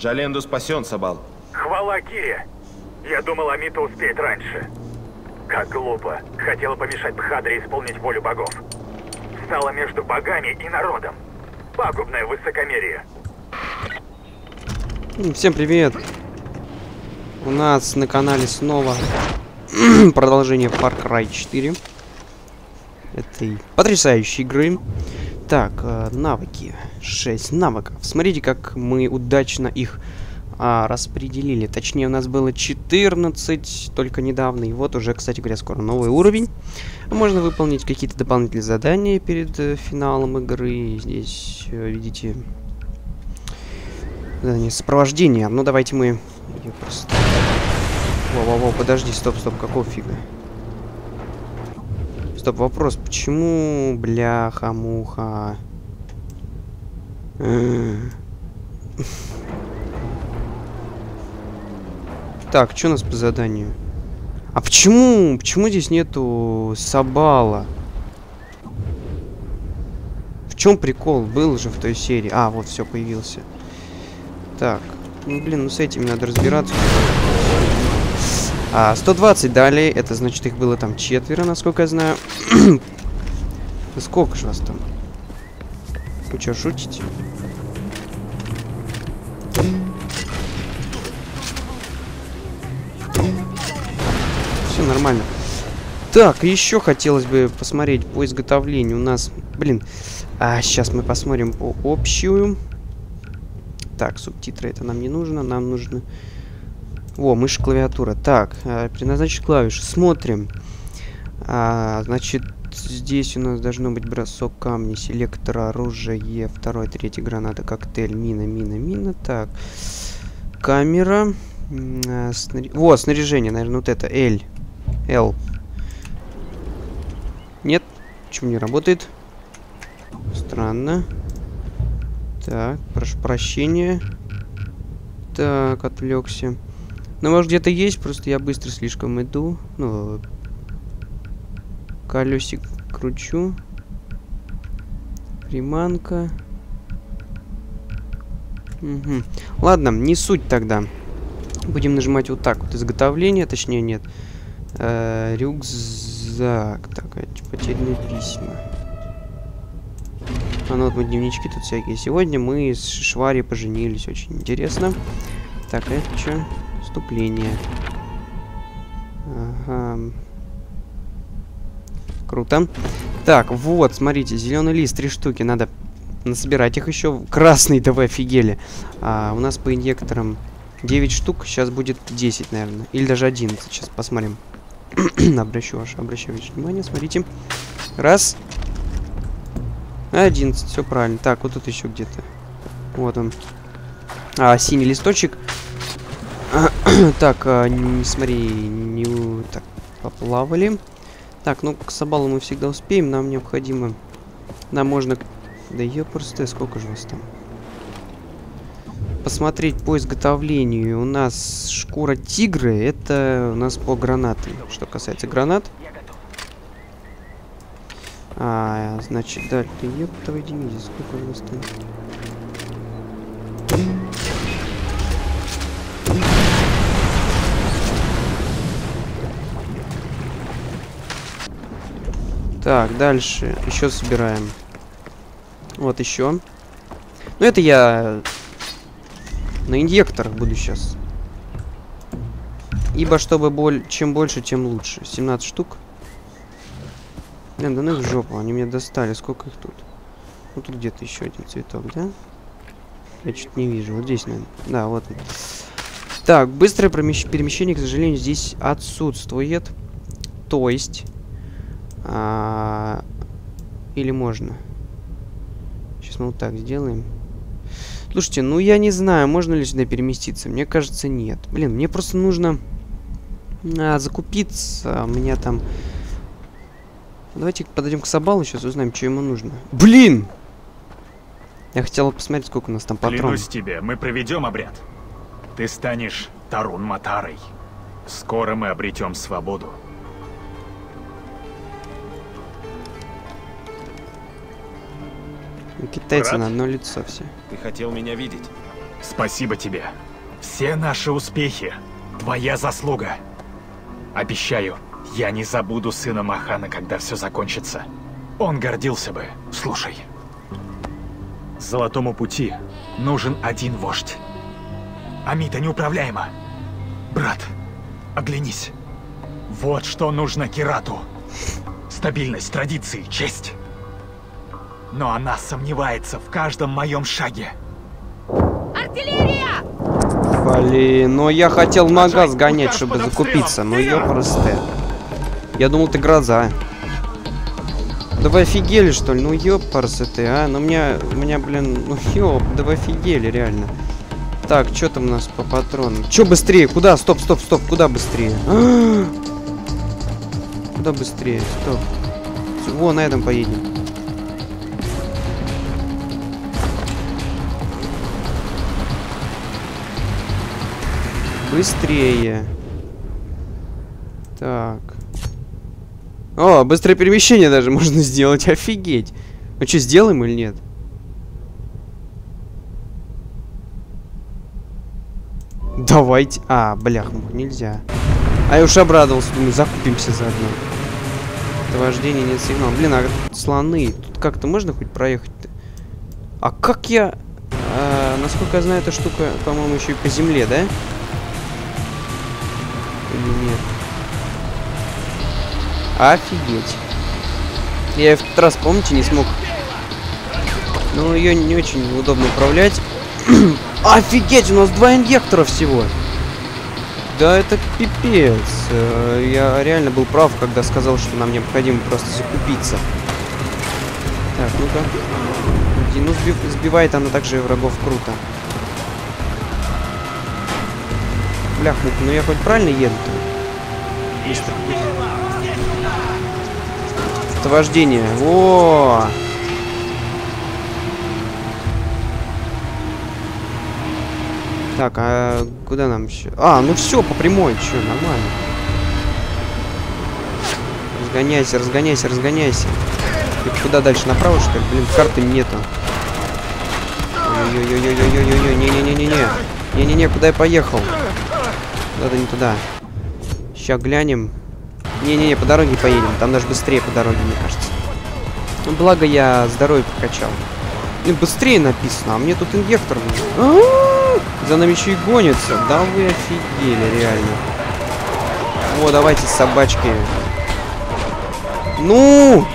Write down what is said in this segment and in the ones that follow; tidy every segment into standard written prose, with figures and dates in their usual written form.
Джаленду спасен, Сабал. Хвала Кире. Я думал, Амита успеет раньше. Как глупо. Хотела помешать Бхадре исполнить волю богов. Стала между богами и народом. Пагубное высокомерие. Всем привет. У нас на канале снова продолжение Far Cry 4. Этой потрясающей игры. Так, навыки. 6 навыков. Смотрите, как мы удачно их распределили. Точнее, у нас было 14 только недавно. И вот уже, кстати говоря, скоро новый уровень. Можно выполнить какие-то дополнительные задания перед финалом игры. Здесь, видите, задание сопровождения. Ну, давайте мы ее просто... Во-во-во, подожди, стоп, какого фига? Стоп, вопрос, почему, бляха-муха? Так, что у нас по заданию? А почему? Почему здесь нету Сабала? В чем прикол? Был же в той серии. А, вот, все, появился. Так, ну, блин, ну с этими надо разбираться. 120 дали, это значит, их было там 4, насколько я знаю. Сколько же вас там? Вы что, шутите? Все нормально. Так, еще хотелось бы посмотреть по изготовлению. У нас, блин, сейчас мы посмотрим по общую. Так, субтитры это нам не нужно, нам нужно... О, мышь, клавиатура. Так, предназначить клавиши. Смотрим. Значит, здесь у нас должно быть бросок камня, селектор, оружие, 2, 3 граната, коктейль, мина. Так, камера. Вот, снаряжение, наверное, вот это. L. Нет, почему не работает? Странно. Так, прошу прощения. Так, отвлекся. Ну, может, где-то есть, просто я быстро слишком иду. Ну, колесик кручу. Приманка. Угу. Ладно, не суть тогда. Будем нажимать вот так вот. Изготовление, точнее, нет. Рюкзак. Так, потерянные письма. Ну вот мы дневнички тут всякие. Сегодня мы с Швари поженились. Очень интересно. Так, это что? Вступление. Ага. Круто. Так, вот, смотрите, зеленый лист, 3 штуки. Надо насобирать их еще. Красный, да вы офигели. У нас по инъекторам 9 штук. Сейчас будет 10, наверное. Или даже 11. Сейчас посмотрим. Обращаю ваше внимание. Смотрите. Раз. 11. Все правильно. Так, вот тут еще где-то. Вот он. Синий листочек. Так, не смотри, не так, поплавали. Так, ну к Сабалу мы всегда успеем, нам необходимо. Нам можно. Да ёпрст, сколько же вас там? Посмотреть по изготовлению. У нас шкура тигра, это у нас по гранатам. Что касается гранат. Значит, да, ты ёптовой дивизии, сколько же вас там? Так, дальше. Еще собираем. Вот еще. Ну, это я на инъекторах буду сейчас. Ибо, чтобы чем больше, тем лучше. 17 штук. Блин, да ну их в жопу. Они меня достали. Сколько их тут? Ну, тут где-то еще один цветок, да? Я что-то не вижу. Вот здесь, наверное. Да, вот он. Так, быстрое перемещение, к сожалению, здесь отсутствует. То есть... Или можно? Сейчас мы вот так сделаем. Слушайте, ну я не знаю, можно ли сюда переместиться. Мне кажется, нет. Блин, мне просто нужно закупиться. У меня там... Давайте подойдем к Сабалу, сейчас узнаем, что ему нужно. Блин! Я хотел посмотреть, сколько у нас там патронов. Клянусь тебе, мы проведем обряд. Ты станешь Тарун-Матарой. Скоро мы обретем свободу. Китайцы на одно лицо все. Ты хотел меня видеть? Спасибо тебе. Все наши успехи — твоя заслуга. Обещаю, я не забуду сына Махана, когда все закончится. Он гордился бы. Слушай. Золотому пути нужен один вождь. Амита неуправляема. Брат, оглянись. Вот что нужно Кирату. Стабильность, традиции, честь. Но она сомневается в каждом моем шаге. Артиллерия! Блин, но я хотел магаз гонять, чтобы закупиться, но ёпрсте. Я думал, ты гроза. Да вы офигели, что ли? Ну ёпрсте, а? Ну у меня, блин, ну ёп, да вы офигели, реально. Так, что там у нас по патронам? Чё быстрее? Куда? Стоп, куда быстрее? Куда быстрее? Стоп. Во, на этом поедем. Быстрее. Так. О, быстрое перемещение даже можно сделать. Офигеть. Ну что, сделаем или нет? Давайте. А, блях, нельзя. А я уж обрадовался, думаю, закупимся заодно. Это вождение, нет сигнала. Блин, а слоны. Тут как-то можно хоть проехать-то? А как я... насколько я знаю, эта штука, по-моему, еще и по земле, да? Или нет? Офигеть. Я в тот раз, помните, не смог... Ну, ее не очень удобно управлять. Офигеть, у нас 2 инъектора всего. Да это пипец. Я реально был прав, когда сказал, что нам необходимо просто закупиться. Так, ну-ка. Ну, сбивает она также врагов круто. Бляхнуть, ну я хоть правильно еду-то? Быстро. Это вождение. О! Так, а куда нам еще? А, ну все, по прямой, что, нормально. Разгоняйся. И куда дальше? Направо, что ли? Блин, карты нету. Ой-ой-ой-ой-ой-ой-ой, не-не-не-не-не. Не-не-не, куда я поехал? Куда-то не туда. Сейчас глянем. Не-не-не, по дороге поедем. Там даже быстрее по дороге, мне кажется. Ну, благо я здоровье прокачал. Блин, быстрее написано, а мне тут инъектор нужен. За нами еще и гонятся. Да вы офигели, реально. О, давайте, собачки. Ну!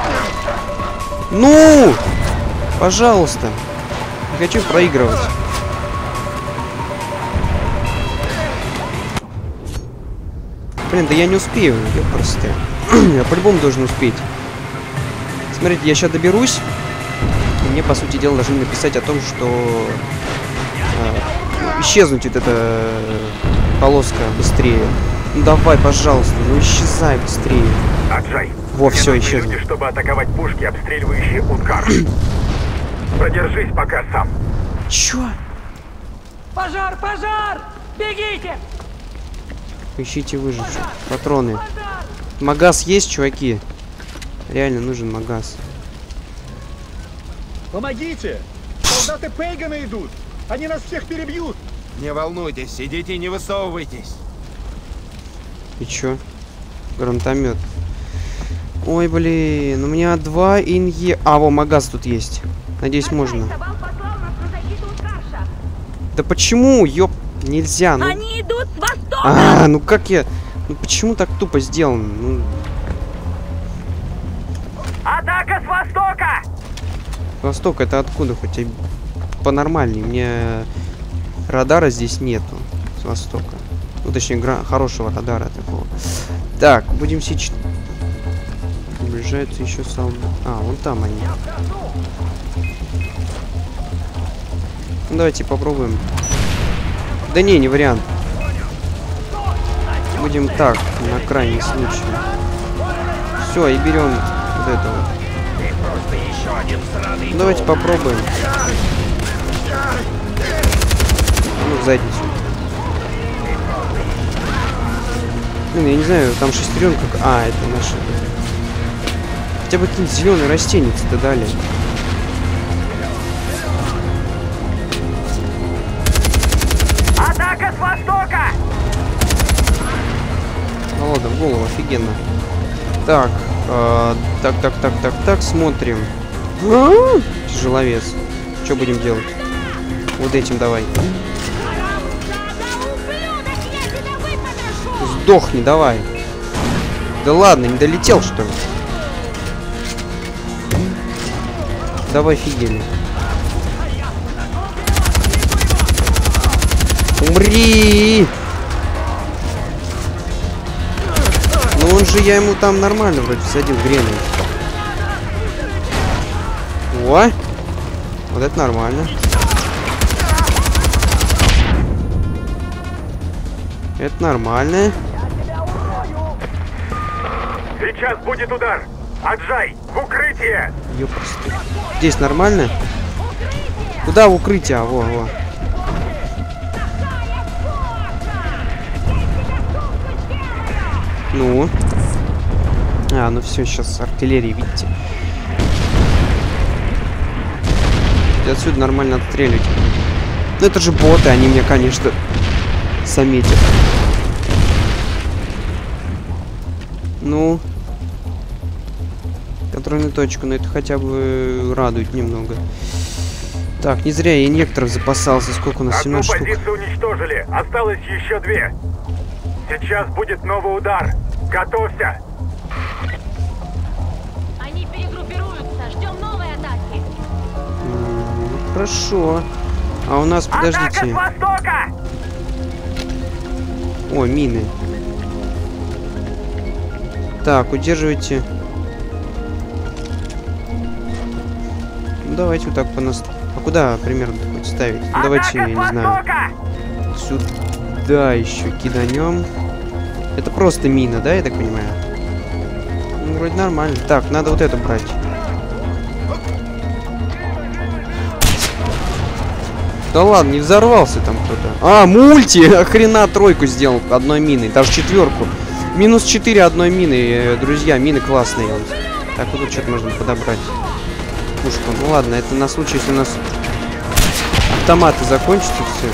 Ну! Пожалуйста. Не хочу проигрывать. Блин, да я не успею. Я просто... я по-любому должен успеть. Смотрите, я сейчас доберусь. И мне, по сути дела, должны написать о том, что... исчезнуть вот эта полоска быстрее. Ну давай, пожалуйста, ну исчезай быстрее. Аджай, во, все, исчезло. Люди, чтобы атаковать пушки, обстреливающие Уткар. Продержись пока сам. Чё? Пожар! Бегите! Ищите выживших. Патроны. Магаз есть, чуваки? Реально нужен магаз. Помогите! Солдаты Пейгана идут! Они нас всех перебьют! Не волнуйтесь, сидите и не высовывайтесь. И чё? Гранатомет. Ой, блин, у меня 2 инъе... А, во, магаз тут есть. Надеюсь, можно. Да почему? Ёп, нельзя. Ну... Они идут с востока! А, ну как я... Ну почему так тупо сделано? Ну... Атака с востока! Восток это откуда? Хоть и понормальней. Мне радара здесь нету. С востока. Ну, точнее, хорошего радара такого. Так, будем сейчас... Приближаются еще солдаты. А, вон там они. Ну, давайте попробуем. Да не вариант. Будем так, на крайний случай. Все, и берем вот этого. Ну, давайте попробуем. Ну, в задницу. Блин, я не знаю, там шестеренка. А, это наши. Хотя бы какие-нибудь зеленые растения-то дали. снаряда в голову, офигенно. Так, так, смотрим. Тяжеловес. Что будем делать? Вот этим давай. Сдохни, давай. Да ладно, не долетел, что ли? Давай, офигели. Умри! Ну он же, я ему там нормально вроде всадил грены. О! Вот это нормально. Это нормально. Сейчас будет удар. Отжай, в укрытие. Ёпрст. Здесь нормально? Куда в укрытие? Во. Ну. Ну все, сейчас артиллерия, видите. И отсюда нормально отстреливать. Ну это же боты, они меня, конечно, заметят. Ну. Контрольную точку, но это хотя бы радует немного. Так, не зря я инъекторов запасался. Сколько у нас? 17 штук. Одну позицию уничтожили, осталось еще 2. Сейчас будет новый удар. Готовься. Они перегруппируются. Ждем новой атаки. Хорошо. А у нас, Атака с подождите. востока! О, мины. Так, удерживайте. Ну, давайте вот так по нас. А куда примерно хоть ставить? Ну, давайте, я не знаю. Сюда еще киданем. Это просто мина, да, я так понимаю? Ну, вроде нормально. Так, надо вот эту брать. Да ладно, не взорвался там кто-то. А, мульти! Охрена тройку сделал одной миной. Даже 4. Минус 4 одной мины, друзья. Мины классные. Так, вот тут что-то можно подобрать. Пушку. Ну ладно, это на случай, если у нас автоматы закончатся, все.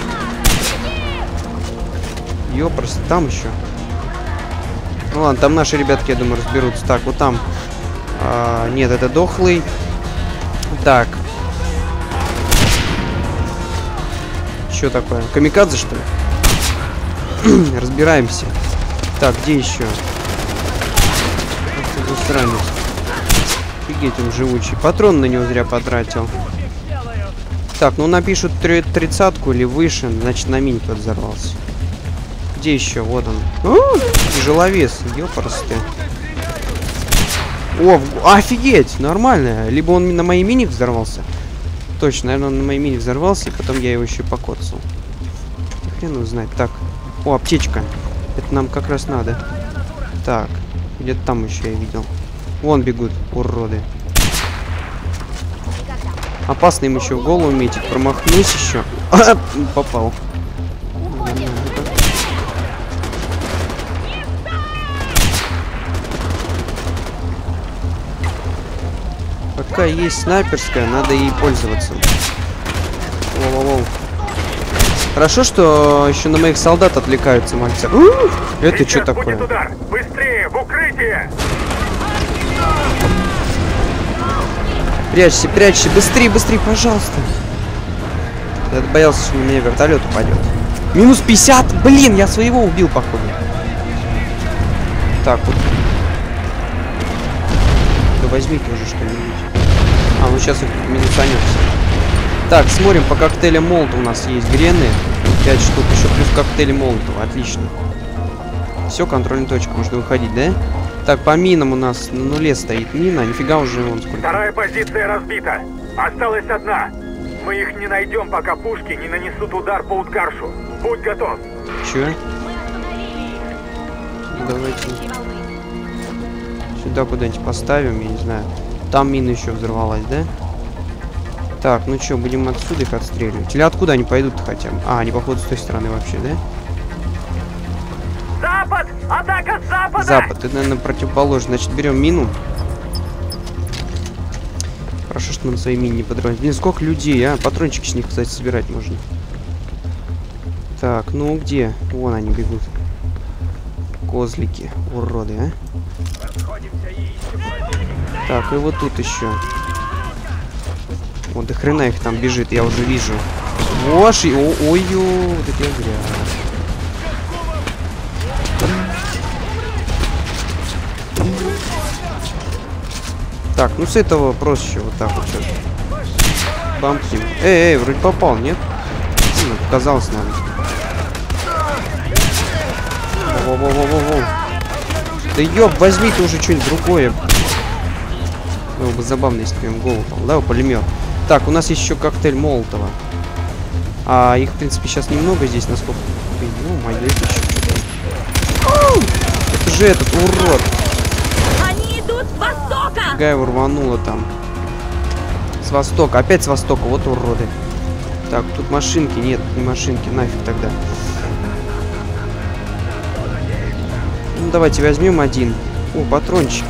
Ёпрст, там еще. Ну ладно, там наши ребятки, я думаю, разберутся. Так, вот там. Нет, это дохлый. Так. Что такое? Камикадзе, что ли? Разбираемся. Так, где еще? Ах ты засранец. Офигеть, он живучий. Патрон на него зря потратил. Так, ну напишут 30-ку или выше, значит на мине кто-то взорвался. Где еще? Вот он. Тяжеловес. Ёпрсты. О, офигеть! Нормально. Либо он на моей мине взорвался. Точно, наверное, он на моей мине взорвался, и потом я его еще покоцал. Хрен его знает. Так. О, аптечка. Это нам как раз надо. Так. Где-то там еще я видел. Вон бегут, уроды. Опасно им еще в голову метить. Промахнусь еще. Попал. Пока есть снайперская, надо ей пользоваться. Воу-воу-воу. Хорошо, что еще на моих солдат отвлекаются мальцы. Это что такое? Удар. Быстрее, в укрытие! Прячься, прячься, быстрее, быстрее, пожалуйста. Я боялся, что на меня вертолет упадет. Минус 50! Блин, я своего убил, походу. Так, вот. Да возьмите уже что-нибудь. Ну сейчас их минусанется. Так, смотрим, по коктейлям Молотова у нас есть грены. 5 штук, еще плюс коктейли Молотова. Отлично. Все, контрольная точка, можно выходить, да? Так, по минам у нас на нуле стоит мина. Нифига уже вон сколько. Вторая позиция разбита. Осталась одна. Мы их не найдем, пока пушки не нанесут удар по Уткаршу. Будь готов. Че? Давайте сюда куда-нибудь поставим, я не знаю. Там мина еще взорвалась, да? Так, ну что, будем отсюда их отстреливать? Или откуда они пойдут хотя бы? А, они, походу, с той стороны вообще, да? Запад! Атака с запада! Запад, это, наверное, противоположно. Значит, берем мину. Хорошо, что мы на своей мине не подорвались. Блин, сколько людей, а? Патрончики с них, кстати, собирать можно. Так, ну где? Вон они бегут. Козлики, уроды, а. Так, и вот тут еще. Вот до хрена их там бежит, я уже вижу. Ой, ой-ой, вот это я грязь. Так, ну с этого проще, вот так вот сейчас. Бампнем. Эй, вроде попал, нет? Ну, показалось нам. Во-во-во-во-во. Да ёб, возьми ты уже что-нибудь другое. Было бы забавно, если бы им голову попал. Давай пулемет. Так, у нас еще коктейль Молотова. А их, в принципе, сейчас немного здесь, насколько... Ну, моё, это еще что-то. Это же этот урод. Они идут с востока! Фига его рвануло там. С востока. Опять с востока. Вот уроды. Так, тут машинки. Нет, не машинки. Нафиг тогда. Ну, давайте возьмем один. О, патрончики.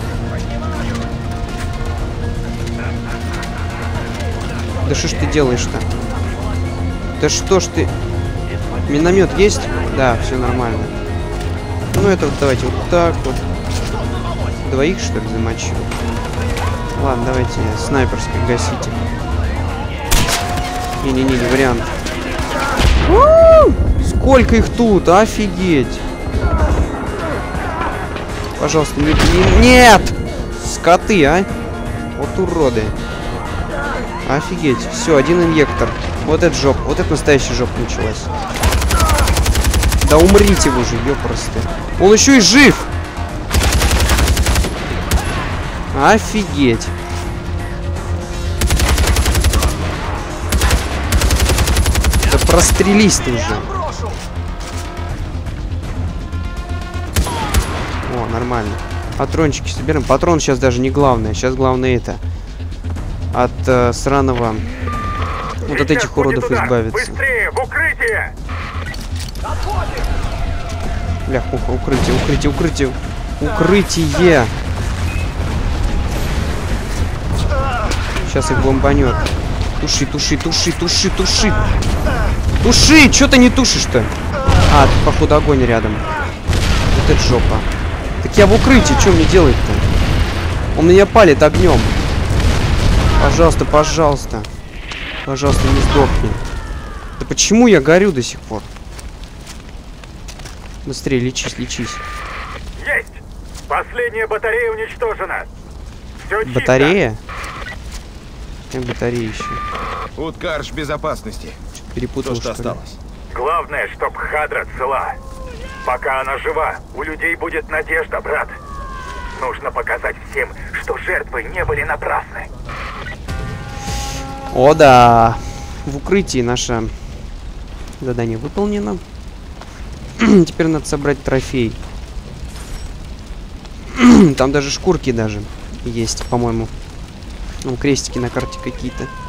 Да что ж ты делаешь-то? Да что ж ты... Миномет есть? Да, все нормально. Ну, это вот давайте вот так вот. Двоих, что ли, замочил? Ладно, давайте снайперской гасите. Не-не-не, не вариант. Сколько их тут? Офигеть! Пожалуйста, не... Нет! Скоты, а? Вот уроды. Офигеть. Все, один инъектор. Вот это жоп. Вот это настоящая жопа началась. Да умрите вы уже, ёпросты. Он еще и жив! Офигеть. Да прострелись ты уже. О, нормально. Патрончики соберем. Патрон сейчас даже не главное. Сейчас главное это. От сраного... Вот от этих уродов избавиться. Быстрее, в укрытие! Бля, укрытие, укрытие, укрытие. Укрытие! Сейчас их бомбанет. Туши, туши, туши, туши, туши. Туши! Чё ты не тушишь-то? А, тут, походу, огонь рядом. Вот это жопа. Так я в укрытии, что мне делать-то? Он меня палит огнем. Пожалуйста, пожалуйста. Пожалуйста, не сдохни. Да почему я горю до сих пор? Быстрее, лечись, лечись. Есть! Последняя батарея уничтожена. Все чисто. Батарея? Батарея еще. Уткарш безопасности. Перепутал, что что ли? осталось. Главное, чтоб Хадра цела. Пока она жива, у людей будет надежда, брат. Нужно показать всем, что жертвы не были напрасны. О, да. В укрытии наше задание выполнено. Теперь надо собрать трофей. Там даже шкурки даже есть, по-моему. Ну, крестики на карте какие-то.